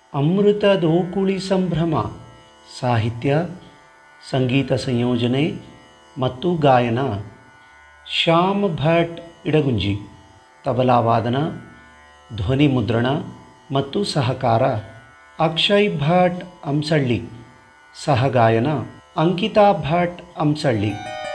ಅಮೃತದೋಕುಳಿ ಸಂಭ್ರಮ. ಸಾಹಿತ್ಯ, ಸಂಗೀತ ಸಂಯೋಜನೆ ಮತ್ತು ಗಾಯನ ಶ್ಯಾಮ್ ಭಟ್ ಇಡಗುಂಜಿ. ತಬಲಾ ವಾದನ, ಧ್ವನಿ ಮುದ್ರಣ ಮತ್ತು ಸಹಕಾರ ಅಕ್ಷಯ್ ಭಟ್ ಅಂಸಳ್ಳಿ. ಸಹಗಾಯನ ಅಂಕಿತಾ ಭಟ್ ಅಂಸಳ್ಳಿ.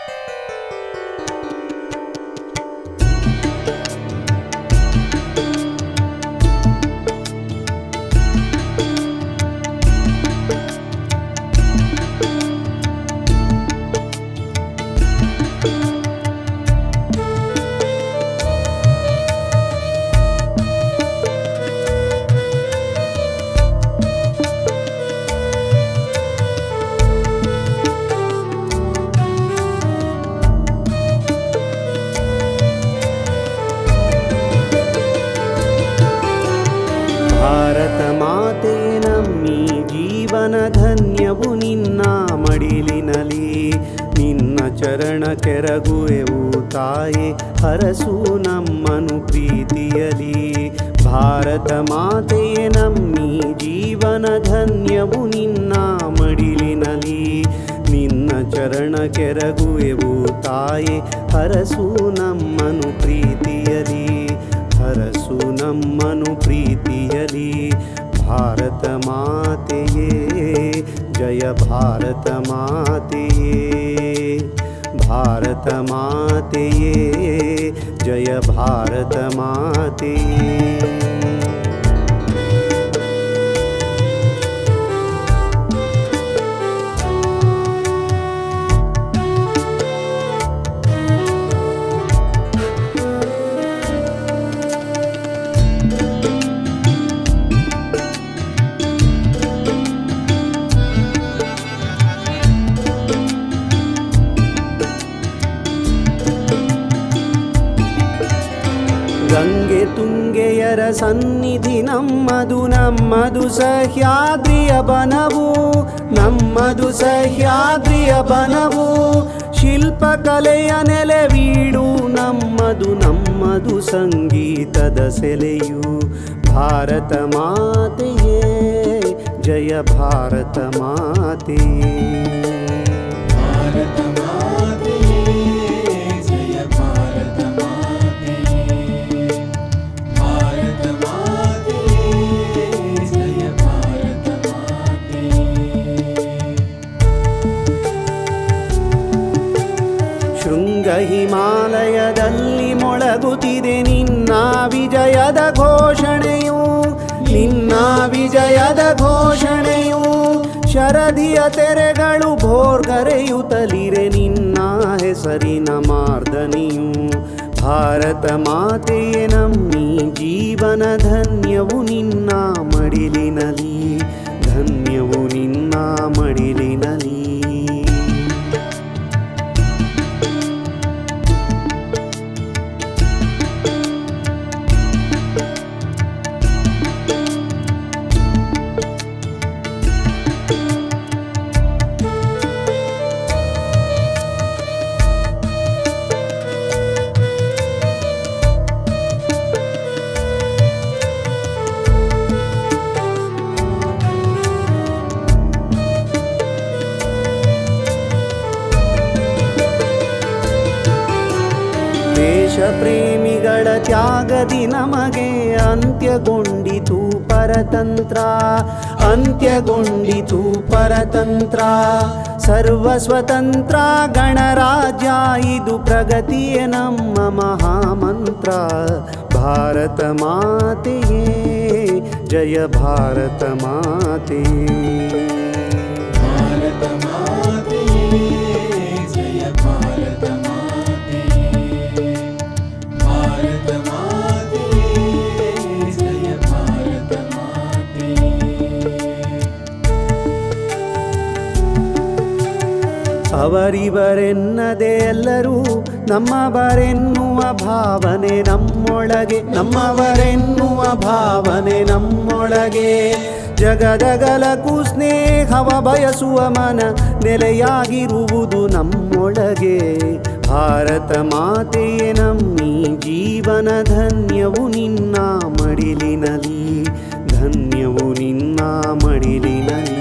ಭಾರತ ಮಾತೆ ನಮ್ಮಿ ಜೀವನ ಧನ್ಯವು ನಿನ್ನ ಮಡಿಲಿನಲಿ, ನಿನ್ನ ಚರಣ ಕೆರಗುವೆವು ತಾಯೇ, ಹರಸು ನಮ್ಮನು ಪ್ರೀತಿಯಲಿ. ಭಾರತ ಮಾತೆಯೇ ನಮ್ಮಿ ಜೀವನ ಧನ್ಯವು ನಿನ್ನ ಮಡಿಲಿನಲಿ, ನಿನ್ನ ಚರಣ ಕೆರಗುವೆವು ತಾಯೇ, ಹರಸು ನಮ್ಮನು ಪ್ರೀತಿಯಲಿ, ಹರಸು ನಮ್ಮನು ಪ್ರೀತಿಯಲಿ. ಭಾರತ ಮಾತೆಯೇ ಜಯ ಭಾರತ ಮಾತೆಯೇ, ಭಾರತ ಮಾತೆಯೇ ಜಯ ಭಾರತ ಮಾತೆಯೇ. ಗಂಗೆ ತುಂಗೆಯರ ಸನ್ನಿಧಿ ನಮ್ಮದು, ನಮ್ಮದು ಸಹ್ಯಾದ್ರಿಯ ಬನವು, ನಮ್ಮದು ಸಹ್ಯಾದ್ರಿಯ ಬನವು. ಶಿಲ್ಪಕಲೆಯ ನೆಲೆವೀಡು ನಮ್ಮದು, ನಮ್ಮದು ಸಂಗೀತದ ಸೆಲೆಯು. ಭಾರತ ಮಾತೆಯೇ ಜಯ ಭಾರತ ಮಾತೆಯೇ, ಭಾರತ ಮಾತೆಯೇ ಜಯ ಭಾರತ ಮಾತೆಯೇ, ಭಾರತ ಮಾತೆಯೇ ಜಯ ಭಾರತ ಮಾತೆಯೇ. ಶೃಂಗ ಹಿಮಾಲಯದಲ್ಲಿ ಮೊಳಗುತ್ತಿದೆ ನಿನ್ನ ವಿಜಯದ ಘೋಷಣೆಯು, ನಿನ್ನ ವಿಜಯದ ಘೋಷಣೆಯು. ಶರದಿಯ ತೆರೆಗಳು ಭೋರ್ಗರೆಯುತ್ತಲಿರೆ ನಿನ್ನ ಹೆಸರಿನ ಮಾರ್ದನಿಯು. ಭಾರತ ಮಾತೆಯೇ ನಮ್ಮಿ ಜೀವನ ಧನ್ಯವು ನಿನ್ನ ಮಡಿಲಿನಲಿ, ಧನ್ಯವು ನಿನ್ನ ಮಡಿಲಿನಲಿ. ದೇಶ ಪ್ರೇಮಿಗಳ ತ್ಯಾಗದಿ ನಮಗೆ ಅಂತ್ಯಗೊಂಡಿತು ಪರತಂತ್ರ, ಅಂತ್ಯಗೊಂಡಿತು ಪರತಂತ್ರ. ಸರ್ವ ಸ್ವತಂತ್ರ ಗಣರಾಜ್ಯ ಇದು ಪ್ರಗತಿಯೇ ನಮ್ಮ ಮಹಾಮಂತ್ರ. ಭಾರತ ಮಾತೆಯೇ ಜಯ ಭಾರತ ಮಾತೆಯೇ, ಭಾರತ ಮಾತೆಯೇ ಜಯ ಭಾರತ ಮಾತೆಯೇ, ಭಾರತ ಮಾತೆಯೇ ಜಯ ಭಾರತ ಮಾತೆಯೇ. ಅವರಿವರೆನ್ನದೆ ಎಲ್ಲರೂ ನಮ್ಮವರೆನ್ನುವ ಭಾವನೆ ನಮ್ಮೊಳಗೆ, ನಮ್ಮವರೆನ್ನುವ ಭಾವನೆ ನಮ್ಮೊಳಗೆ. ಜಗದಗಲಕ್ಕೂ ಸ್ನೇಹವ ಬಯಸುವ ಮನ ನೆಲೆಯಾಗಿರುವುದು ನಮ್ಮೊಳಗೆ. ಭಾರತ ಮಾತೆಯೇ ನಮ್ಮಿ ಜೀವನ ಧನ್ಯವು ನಿನ್ನ ಮಡಿಲಿನಲಿ, ಧನ್ಯವು ನಿನ್ನ ಮಡಿಲಿನಲ್ಲಿ.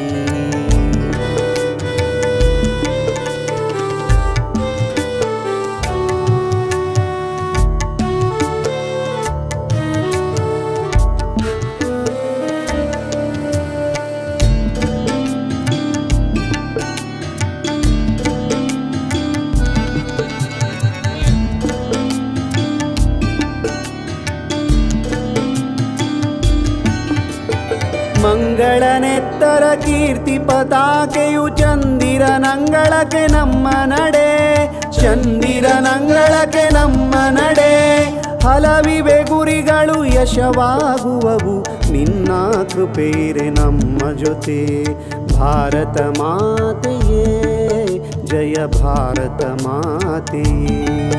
ಮಂಗಳನೆತ್ತರ ಕೀರ್ತಿ ಪತಾಕೆಯು ಚಂದಿರನಂಗಳಕ್ಕೆ ನಮ್ಮ ನಡೆ, ಚಂದಿರನಂಗಳಕ್ಕೆ ನಮ್ಮ ನಡೆ. ಹಲವಿವೆ ಗುರಿಗಳು ಯಶವಾಗುವವು, ನಿನ್ನ ಕೃಪೆಯಿರೆ ನಮ್ಮ ಜೊತೆ. ಭಾರತ ಮಾತೆಯೇ ಜಯ ಭಾರತ ಮಾತೆಯೇ.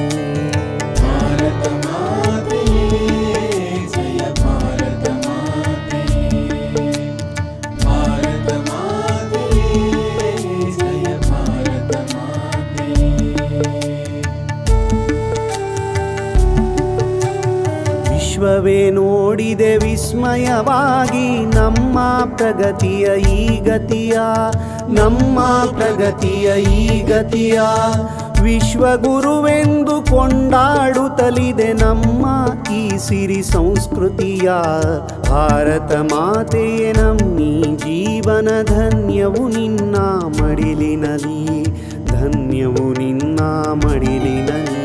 ವಿಶ್ವವೇ ನೋಡಿದೆ ವಿಸ್ಮಯವಾಗಿ ನಮ್ಮ ಪ್ರಗತಿಯ ಈ ಗತಿಯ, ನಮ್ಮ ಪ್ರಗತಿಯ ಈ ಗತಿಯ. ವಿಶ್ವಗುರುವೆಂದು ಕೊಂಡಾಡುತ್ತಲಿದೆ ನಮ್ಮ ಈ ಸಿರಿ ಸಂಸ್ಕೃತಿಯ. ಭಾರತ ಮಾತೆಯೇ ನಮ್ಮಿ ಜೀವನ ಧನ್ಯವು ನಿನ್ನ ಮಡಿಲಿನಲ್ಲಿ, ಧನ್ಯವು ನಿನ್ನ ಮಡಿಲಿನಲ್ಲಿ.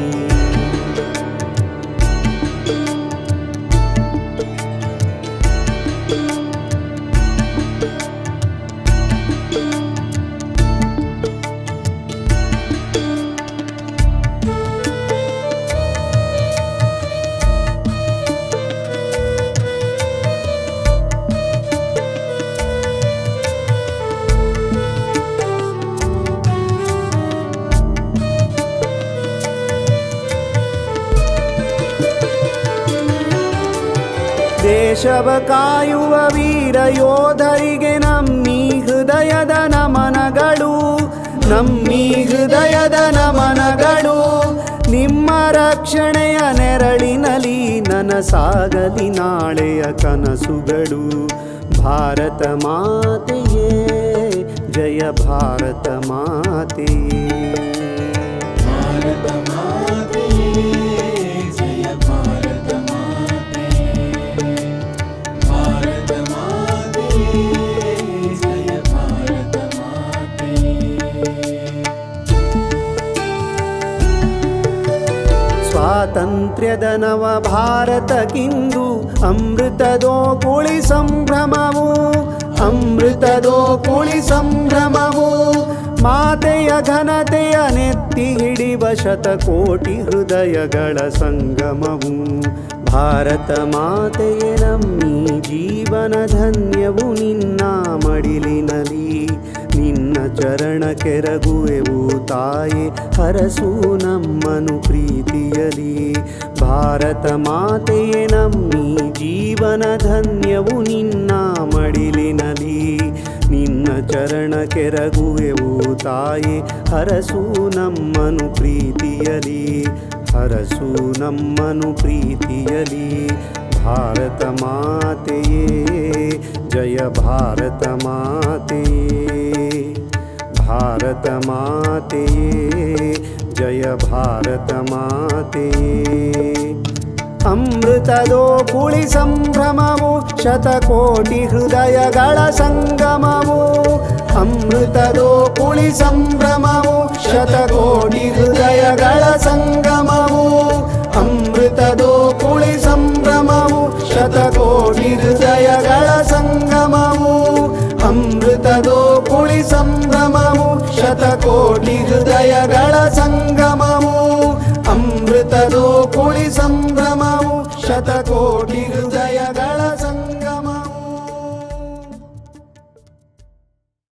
ದೇಶವ ಕಾಯುವ ವೀರ ಯೋಧರಿಗೆ ನಮ್ಮಿ ಹೃದಯದ ನಮನಗಳು, ನಮ್ಮಿ ಹೃದಯದ ನಮನಗಳು. ನಿಮ್ಮ ರಕ್ಷಣೆಯ ನೆರಳಿನಲ್ಲಿ ನನಸಾಗಲಿ ನಾಳೆಯ ಕನಸುಗಳು. ಭಾರತ ಮಾತೆಯೇ ಜಯ ಭಾರತ ಮಾತೆಯೇ. ಭಾರತ ಮಾತೆಯೇ ಜಯ ಭಾರತ ಮಾತೆಯೇ. ಭಾರತ ಮಾತೆಯೇ ಜಯ ಭಾರತ ಮಾತೆಯೇ. ಸ್ವಾತಂತ್ರ್ಯದ ನವ ಭಾರತಕ್ಕಿಂದು ಅಮೃತದೋ ಕುಳಿ ಸಂಭ್ರಮವು, ಅಮೃತದೋ ಕುಳಿ ಸಂಭ್ರಮವು. ಮಾತೆಯ ಘನತೆಯ ನೆತ್ತಿ ಹಿಡಿವ ಶತಕೋಟಿ ಹೃದಯಗಳ ಸಂಗಮವು. ಭಾರತ ಮಾತೆಯೇ ನಮ್ಮಿ ಜೀವನ ಧನ್ಯವು ನಿನ್ನ ಮಡಿಲಿನಲ್ಲಿ, ನಿನ್ನ ಚರಣ ಕೆರಗುವೆವು ತಾಯೆ ಹರಸು ನಮ್ಮನು ಪ್ರೀತಿಯಲಿ. ಭಾರತ ಮಾತೆಯೇ ನಮ್ಮಿ ಜೀವನ ಧನ್ಯವು ನಿನ್ನ ಮಡಿಲಿನಲ್ಲಿ, ನಿನ್ನ ಚರಣ ಕೆರಗುವೆವು ತಾಯೆ ಹರಸು ನಮ್ಮನು ಪ್ರೀತಿಯಲಿ, ಹರಸು ನಮ್ಮನು ಪ್ರೀತಿಯಲಿ. ಭಾರತ ಮಾತೆಯೇ ಜಯ ಭಾರತ ಮಾತೆಯೇ. ಭಾರತ ಮಾತೆಯೇ ಜಯ ಭಾರತ ಮಾತೆಯೇ. ಅಮೃತದೋ ಕುಳಿ ಸಂಭ್ರಮವು, ಶತಕೋಟಿ ಹೃದಯಗಳ ಸಂಗಮವು. ಅಮೃತದೋ ಕುಳಿ ಸಂಭ್ರಮವು, ಶತಕೋಟಿ ಹೃದಯಗಳ ಸಂಗಮವು. ಅಮೃತದೋ ಕುಳಿ ಸಂಭ್ರಮವು, ಶತಕೋಟಿ ಹೃದಯಗಳ ಸಂಗಮವು. ಅಮೃತದೋ ಕುಳಿ ಸಂಭ್ರಮವು, ಶತಕೋಟಿ ಹೃದಯಗಳ ಸಂಗಮವು. ಅಮೃತದೋ ಕುಳಿ ಸಂಭ್ರಮವು, ಶತಕೋಟಿ ಹೃದಯಗಳ